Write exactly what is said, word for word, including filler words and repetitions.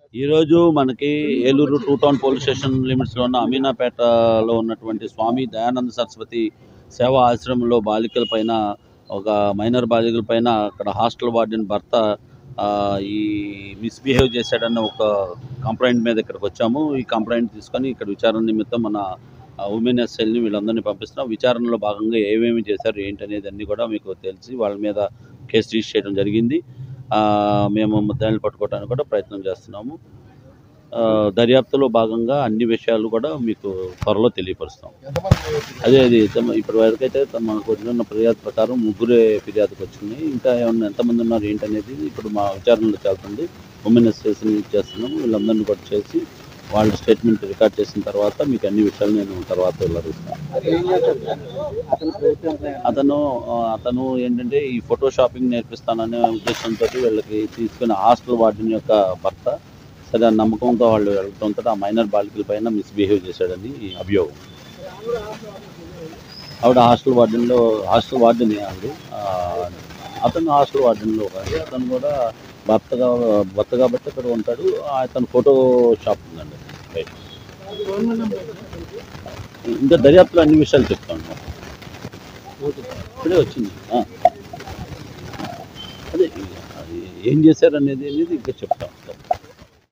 ఈరోజు మనకి Eluru two town police station లిమిట్స్లో ఉన్న అమీనాపేటలో ఉన్నటువంటి స్వామి దయానంద సరస్వతి సేవా ఆశ్రమంలో బాలికల పైన ఒక మైనర్ బాలికల పైన అక్కడ హాస్టల్ వార్డెన్ భర్త ఈ మిస్బిహేవ్ చేశాడన్న ఒక కంప్లైంట్ మీద ఇక్కడికి వచ్చాము. ఈ కంప్లైంట్ తీసుకొని ఇక్కడ విచారణ నిమిత్తం మన ఉమెన్ ఎస్ఎల్ని వీళ్ళందరినీ పంపిస్తున్నాం. విచారణలో భాగంగా ఏమేమి చేశారు ఏంటి అనేది అన్నీ కూడా మీకు తెలిసి వాళ్ళ మీద కేసు రిజిస్టర్ చేయడం జరిగింది. మేము ముద్దాయిల్ని పట్టుకోవడానికి కూడా ప్రయత్నం చేస్తున్నాము. దర్యాప్తులో భాగంగా అన్ని విషయాలు కూడా మీకు త్వరలో తెలియపరుస్తాం. అదే అది ఇప్పటి వరకు అయితే మనకు వచ్చిన ఫిర్యాదు ప్రకారం ముగ్గురే ఫిర్యాదుకు వచ్చినాయి. ఇంకా ఏమన్నా ఎంతమంది ఉన్నారు ఏంటనేది ఇప్పుడు మా విచారణలో చేస్తుంది. ఉమెన్ స్టేషన్ చేస్తున్నాము. వీళ్ళందరినీ కూడా చేసి వాళ్ళ స్టేట్మెంట్ రికార్డ్ చేసిన తర్వాత మీకు అన్ని విషయాలు నేను తర్వాత వెళ్ళరిస్తాను. అతను అతను ఏంటంటే ఈ ఫోటో షాపింగ్ నేర్పిస్తాననే ఉద్దేశంతో వీళ్ళకి తీసుకున్న హాస్టల్ వార్డెన్ యొక్క భర్త సరే ఆ నమ్మకంతో వాళ్ళు వెళ్ళడంతో ఆ మైనర్ బాలికల పైన మిస్బిహేవ్ చేశాడని అభియోగం. ఆవిడ హాస్టల్ వార్డెన్లో హాస్టల్ వార్డెన్ ఆవిడ అతను హాస్టల్ వార్డెన్లో కాదు. అతను కూడా భర్తగా భర్త కాబట్టి అక్కడ ఉంటాడు. అతను ఫోటో షాప్ ఉందండి. ఇంకా దర్యాప్తులో అన్ని విషయాలు చెప్తాను. ఇప్పుడే వచ్చింది. అదే ఏం చేశారనేది అనేది ఇంకా చెప్తాం.